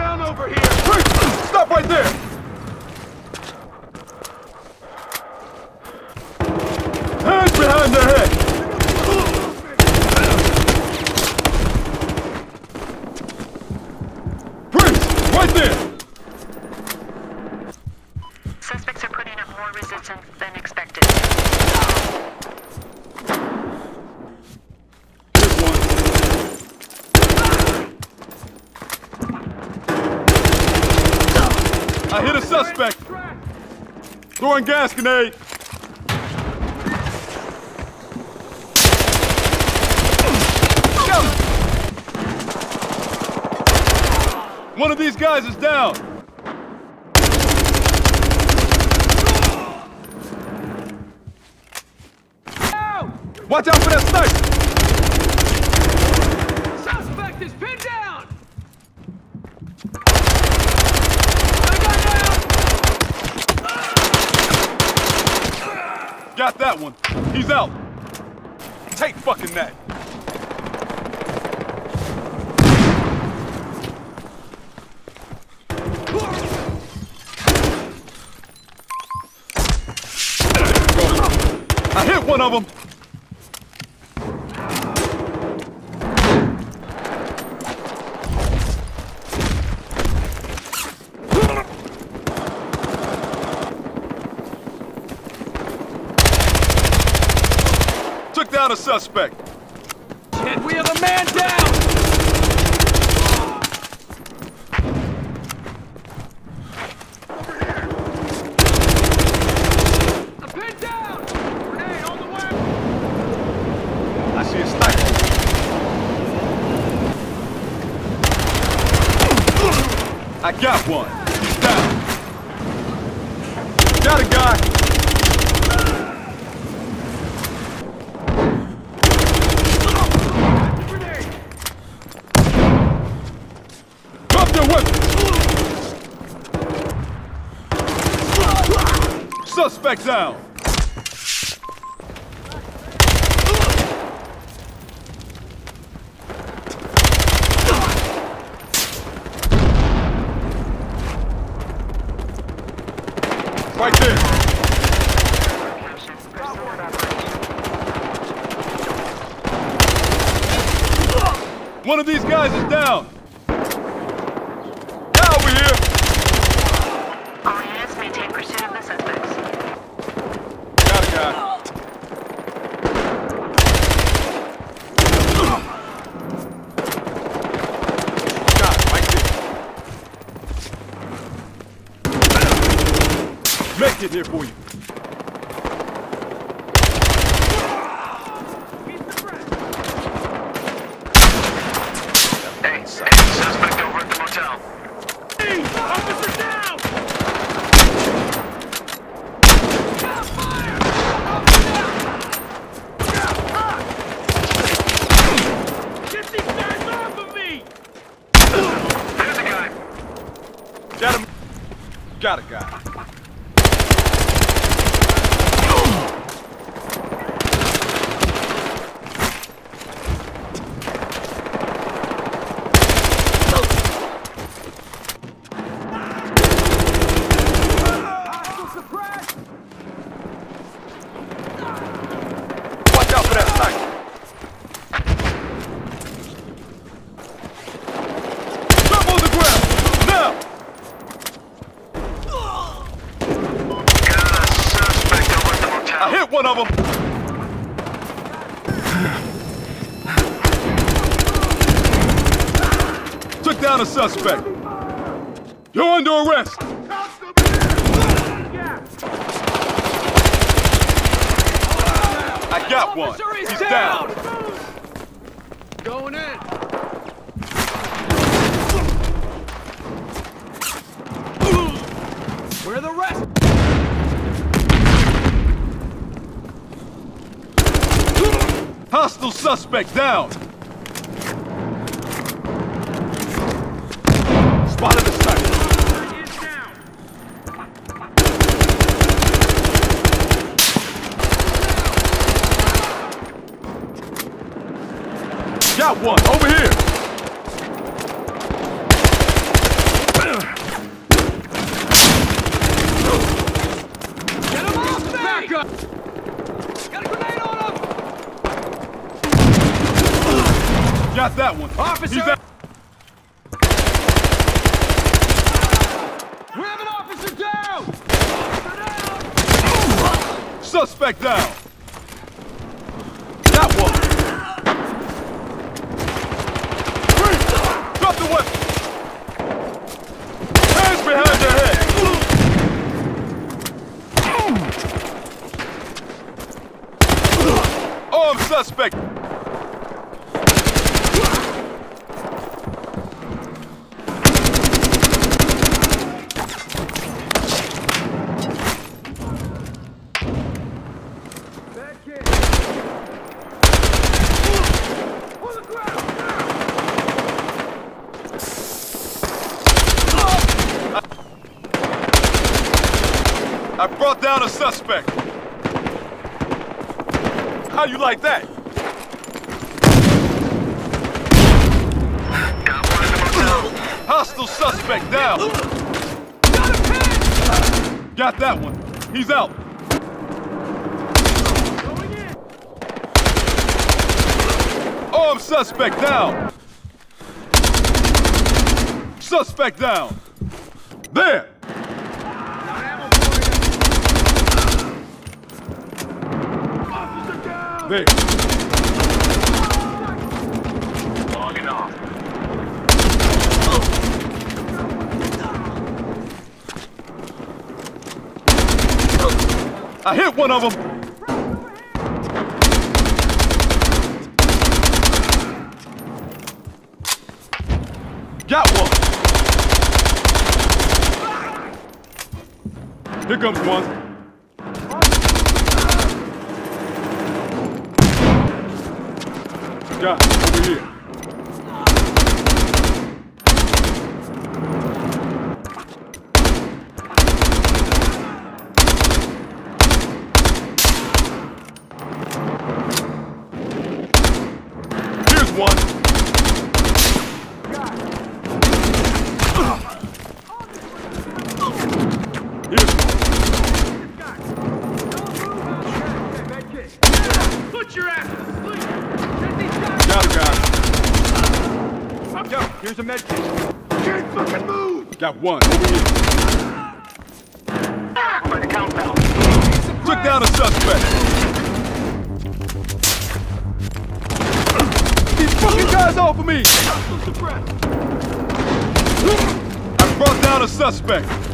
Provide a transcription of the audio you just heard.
down over here! Stop right there! Hands behind the head! Freeze! Right there! Suspects are putting up more resistance than expected. Here's one. I hit a suspect! Throwing gas grenade! One of these guys is down! Watch out for that sniper! Suspect is pinned down! Got that one. He's out. Take fucking that. I hit one of them. Took down a suspect. Shit, we have a man down! Over here! I'm pinned down! Grenade on the way! I see a sniper. I got one. He's down. Got a guy. Drop your weapon. Suspect down. Right there. One of these guys is down. Now over here. All units maintain pursuit of the suspects. Got a guy. Got it, right there. Make it here for you. Hey, suspect over at the motel. Hey, officer down! Fire! Get these guys off of me! There's a guy. Got him. Got a guy. Watch out for that sniper. Jump on the ground! Now! Got a suspect over at the motel. I hit one of them! Took down a suspect. You're under arrest! I got one. Officer is He's down. Going in. Where are the rest? Hostile suspect down. Spotted the sniper. He is down. Got one over here. Got that one. Officer! He's out. We have an officer down! Suspect down. That one. Drop the weapon. Hands behind your head. Armed suspect. I brought down a suspect. How you like that? Got one in the motel. Hostile suspect down. Got that one. He's out. Armed suspect down. Suspect down. There. There. Logging off. I hit one of them. Got one. Here comes one. Got it. Over here. Here's one. Here's one. Put your ass to sleep! Got a guy. Yo, here's a med kit. Can't fucking move! Got one. Over here. By the compound. Took down a suspect. These fucking guys off of me! I brought down a suspect.